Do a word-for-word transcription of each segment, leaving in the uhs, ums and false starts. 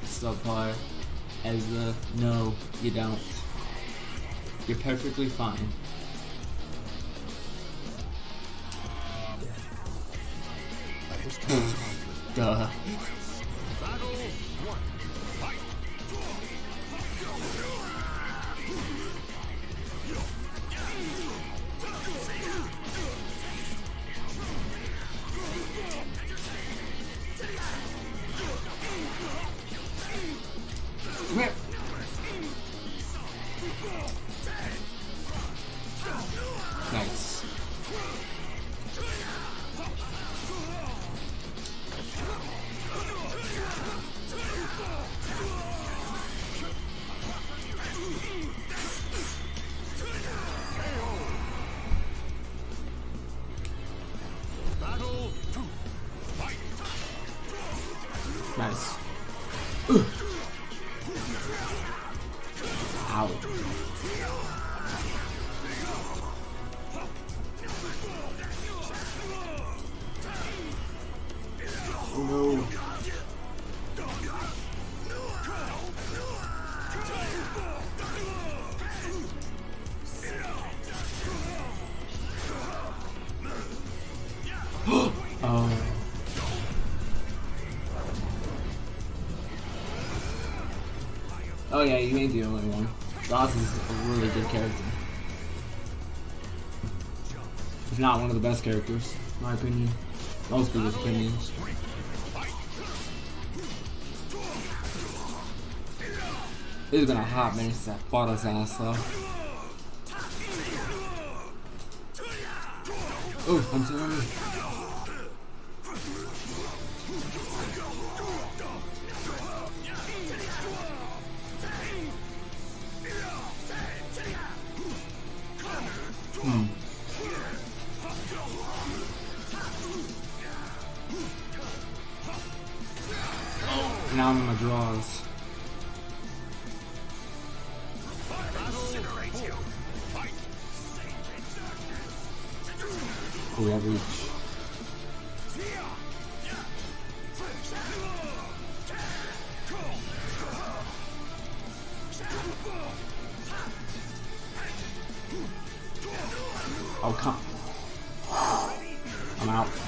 subpar as the no, you don't. You're perfectly fine. Duh. Nice. Nice. Ugh. Ow. Oh no. Oh. Oh yeah, you ain't the only one. Ross is a really good character. If not one of the best characters, in my opinion. Most people's opinions. It's been a hot minute since I fought his ass though. Oh, I'm sorry. Hmm. Now I'm in my draws. Oh, we have reach. Oh, come. I'm out.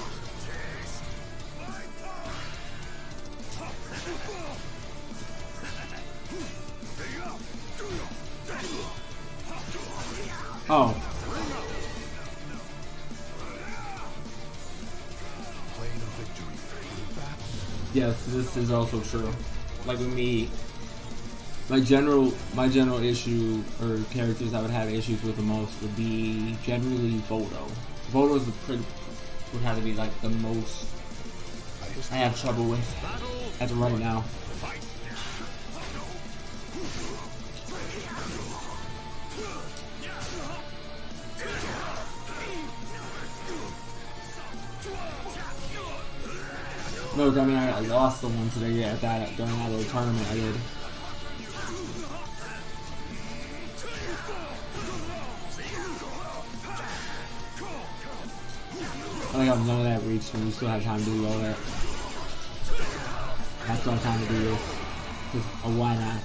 Oh. Yes, this is also true. Like with me, my general my general issue or characters I would have issues with the most would be generally Vodo. Vodo's the pretty would have to be like the most I have trouble with as of right now. Look, I mean, I, I lost the one today at that during that little tournament I did. I think I'm done with that reach, and we still have time to do all that. I still have time to do this. Just, oh, why not?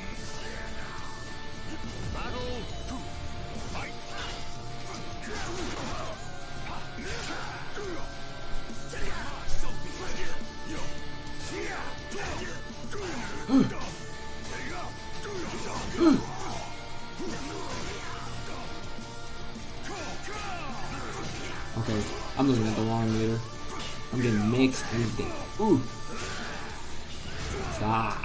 Okay, I'm looking at the wrong meter. I'm getting mixed and it's getting. Ooh! Stop!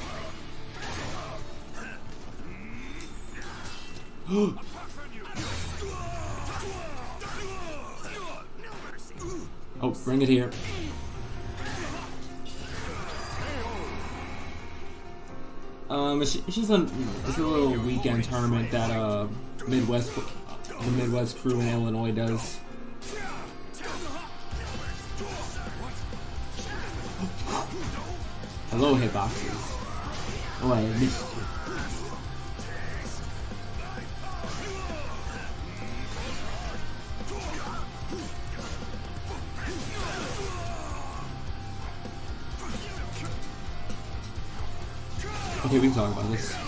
Oh, bring it here. Um, it's, it's just a it's a little weekend tournament that uh Midwest the Midwest crew in Illinois does. Hello, hitboxes. Oh, I missed you. Okay, we can talk about this.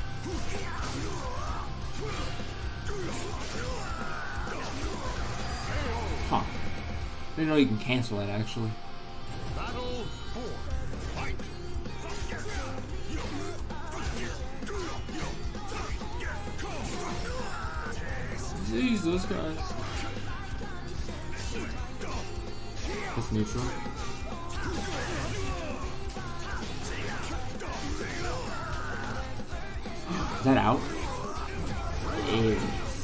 Huh. I didn't know you can cancel it, actually. Jesus Christ. That's neutral. Is that out? It is.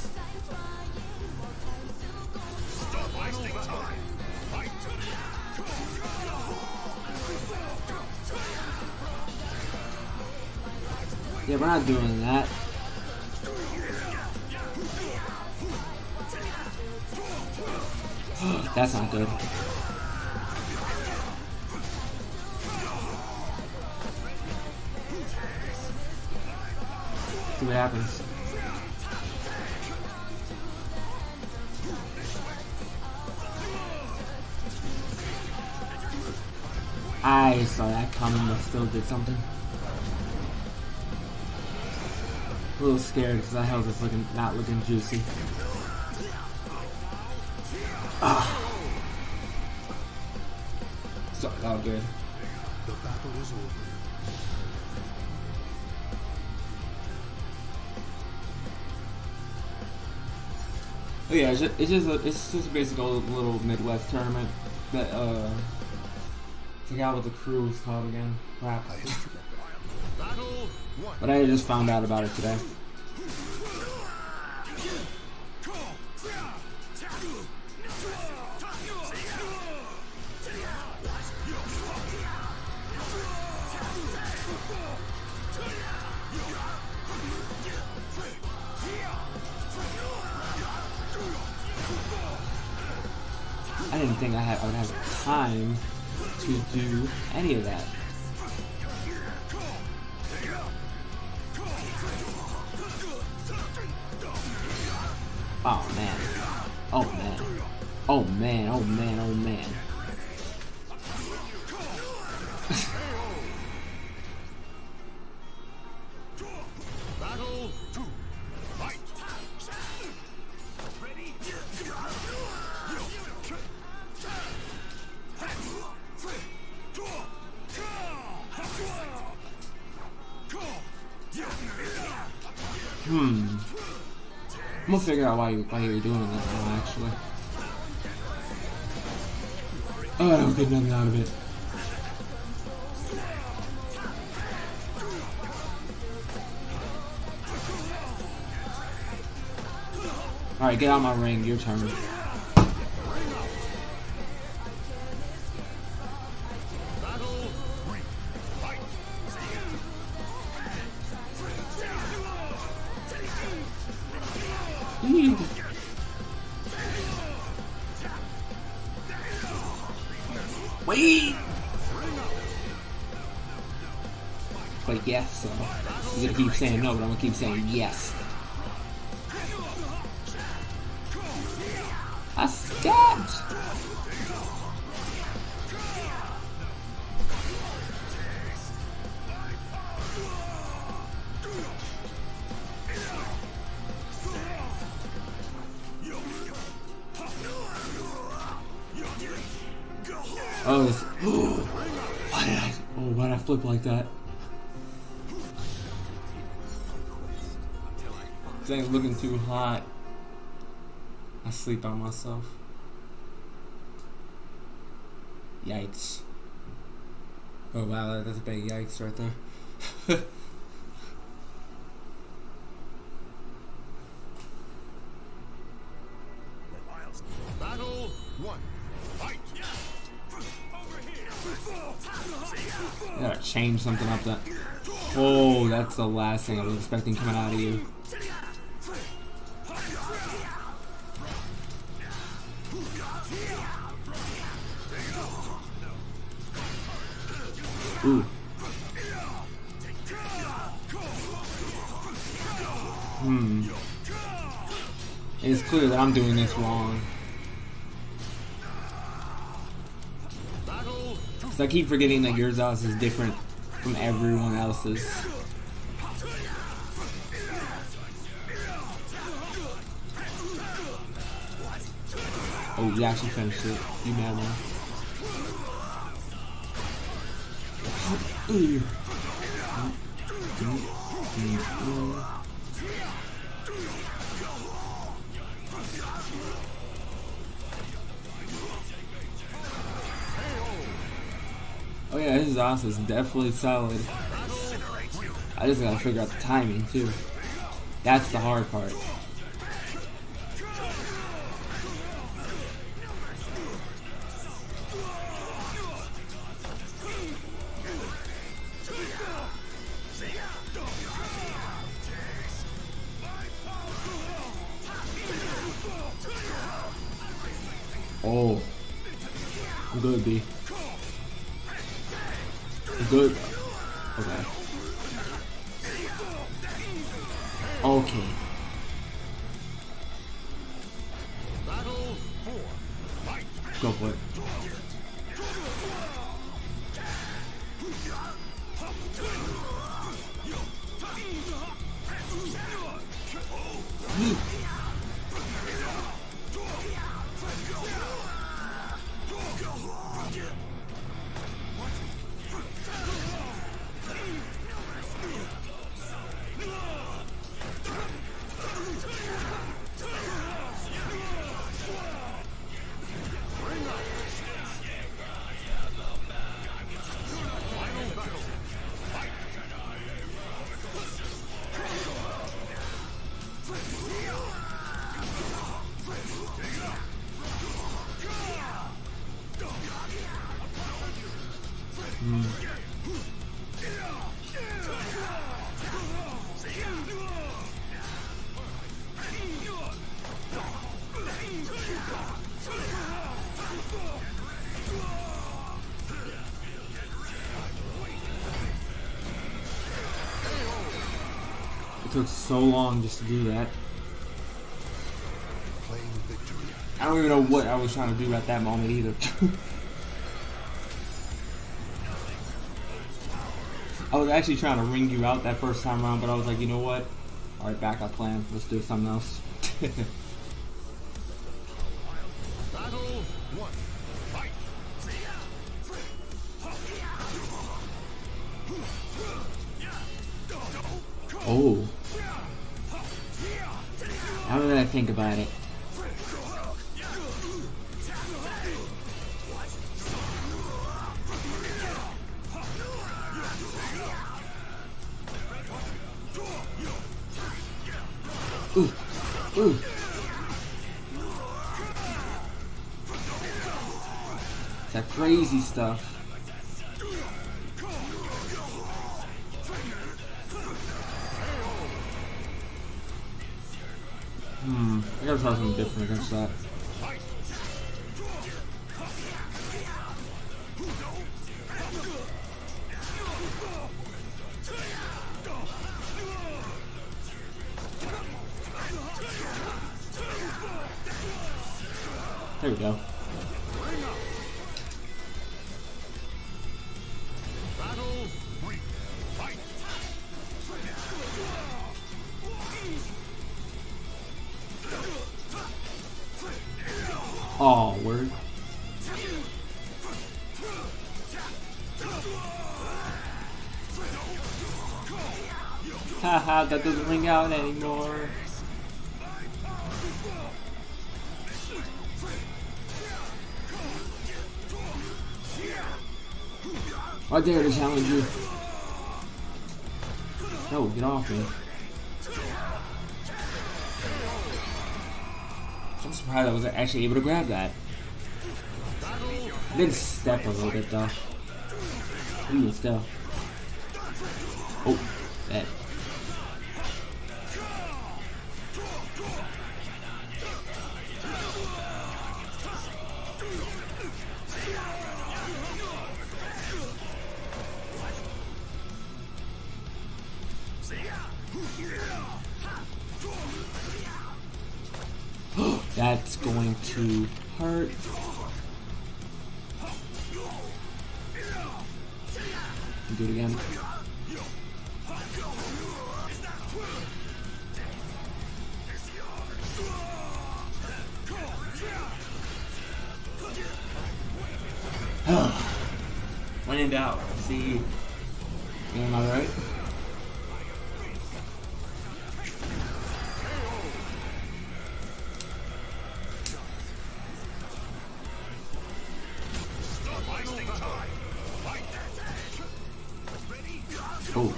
Yeah, we're not doing that. That's not good. See what happens. I saw that coming, but still did something. A little scared because that health is looking not looking juicy. Ah. So all good. The battle is over. Oh yeah, it's just, it's just a, it's just a basic old little Midwest tournament that uh, I forgot what the crew was called again. Crap. But I just found out about it today. I didn't think I, had, I would have time to do any of that. Oh man. Oh man. Oh man, oh man, oh man. Hmm. I'm gonna figure out why you why you're doing that now, actually. Oh, I don't get nothing out of it. Alright, get out of my ring, your turn. Wait! But yes, so I'm gonna keep saying no, but I'm gonna keep saying yes. I scared! Oh, this, oh, why did I, oh, why did I flip like that? This ain't looking too hot. I sleep on myself. Yikes. Oh wow, that's a big yikes right there. Battle one. Fight. I gotta change something up that. Oh, that's the last thing I was expecting coming out of you. Ooh. Hmm. It's clear that I'm doing this wrong. Cause I keep forgetting that yours house is different from everyone else's. Oh, you actually finished it. You mad, man? Oh yeah, his Zos is definitely solid. I just gotta figure out the timing too. That's the hard part. Oh, I'm good, B. I'm good. Okay. Okay. Battle four. Fight. Go for it. Mm. It took so long just to do that. Claim victory. I don't even know what I was trying to do at that moment either. I was actually trying to ring you out that first time around, but I was like, you know what? Alright, backup plan. Let's do something else. Battle one. Fight. Oh. How did I think about it? Ooh. Ooh. That crazy stuff. Hmm. I gotta try something different against that. There we go. Battle three. Fight. Oh, word. Haha, that doesn't ring out anymore. I dare to challenge you. No, get off me. I'm surprised I was actually able to grab that. I did step a little bit though. Even still. Oh, that. That's going to hurt. do it again. When in doubt, see. Am I right? Oh.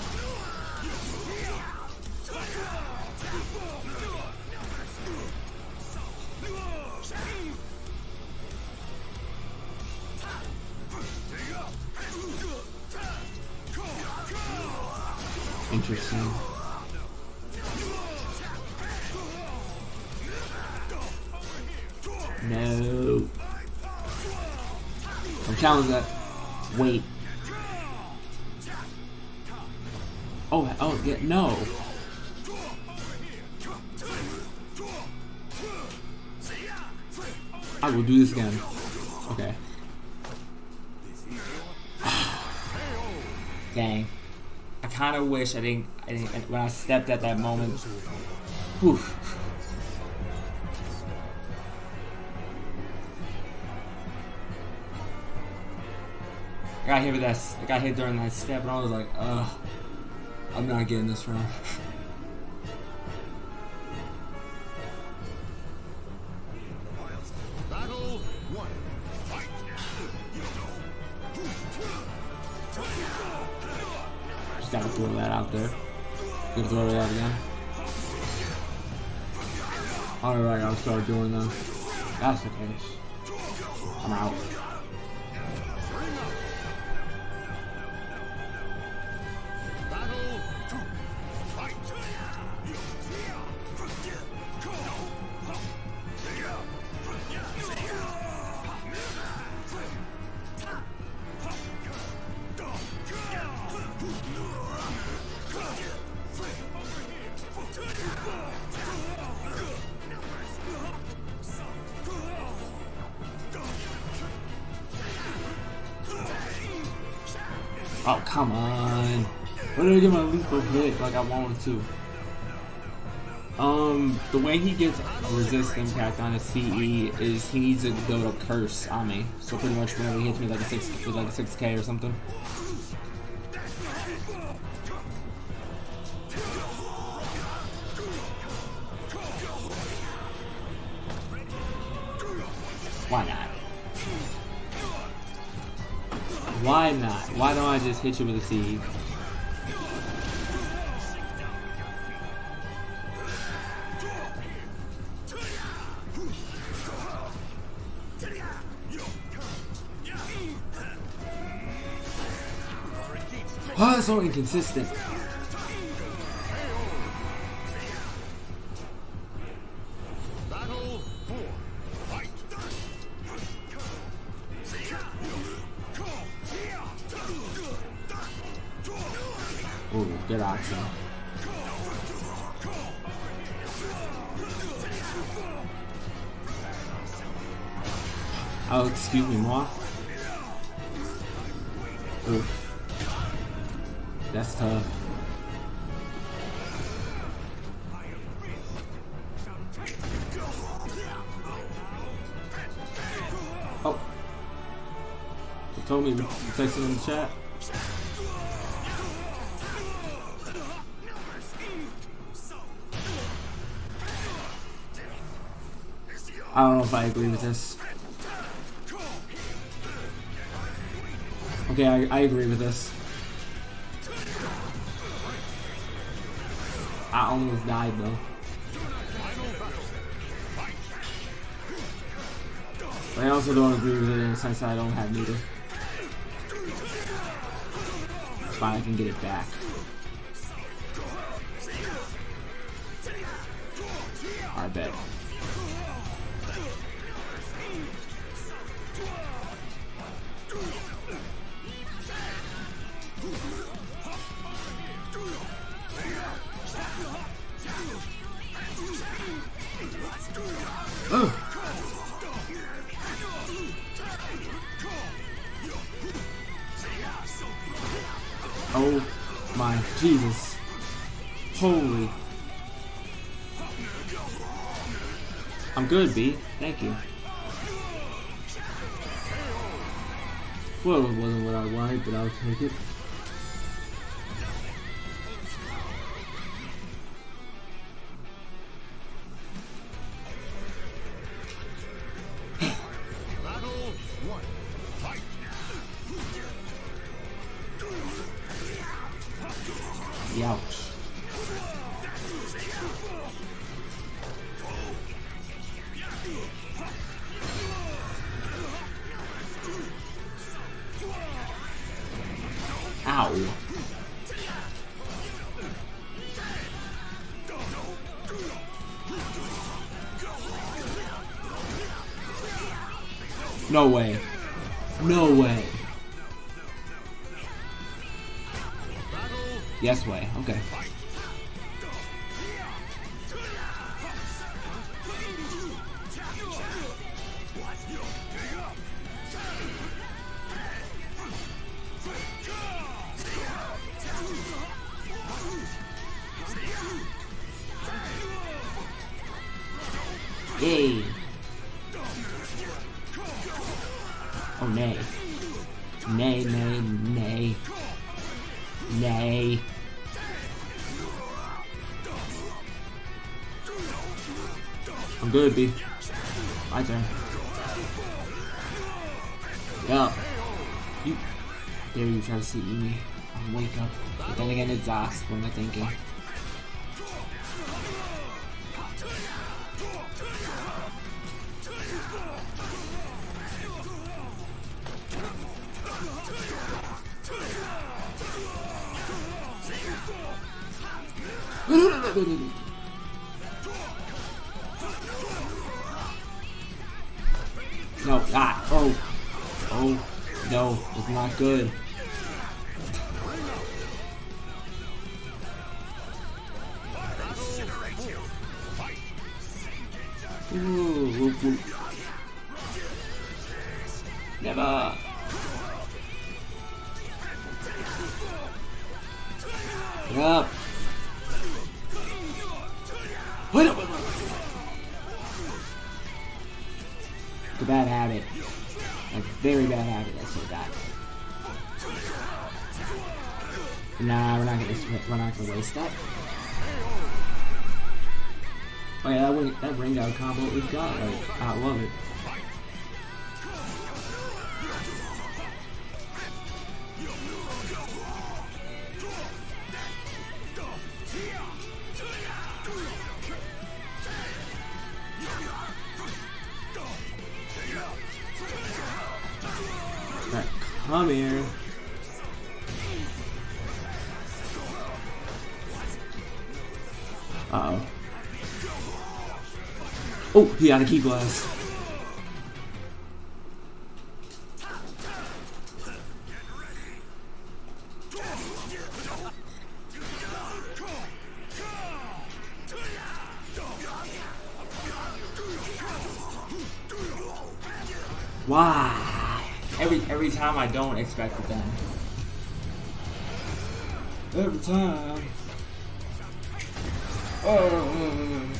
Interesting. No. Don't challenge that. Wait. Oh, oh, yeah, no. I will do this again. Okay. Dang. I kind of wish I didn't, I didn't, when I stepped at that moment. Whew. I got hit with that, I got hit during that step and I was like, ugh. I'm not getting this wrong. Battle one. Fight. Just gotta throw that out there. Gonna throw it out again. Alright, I'll start doing them. That's the case. I'm out. Oh, come on. Why did I get my lethal hit like I wanted to? Um, the way he gets resist impact on his C E is he needs to build a curse on me. So pretty much whenever he hits me like a six with like a six K or something. Why not? Why not? Why don't I just hit you with a C E? Oh, it's so inconsistent. Battle four. Fight. Ooh, good option. Oh, excuse me, moi. Oof. That's tough. Oh. You told me to text it in the chat. I don't know if I agree with this. Okay, I, I agree with this. I almost died though. But I also don't agree with it in the sense that I don't have neither. Fine, I can get it back. I bet. Oh. My Jesus. Holy. I'm good, B. Thank you. Well, it wasn't what I wanted, but I'll take it. Battle one. Fight. Ouch. Ow. No way. No way. Yes way. Okay. Yay. Oh, nay. Nay, nay, nay. Nay. I'm good, B. My turn. Yup. You. There you try to see me. I'll wake up. But then again, it's Zox. What am I thinking? No, ah, oh, oh, no, it's not good. Ooh, whoop, whoop. Never. Get up. Wait up. It's a bad habit. A very bad habit, I say that. Nah, we're not gonna we're not gonna waste that. Oh yeah, that ring, that ring out combo we've got, like, I love it. Alright, come here. Uh oh. Oh, he got a key blast. Wow. Every every time I don't expect it then. Every time. Oh.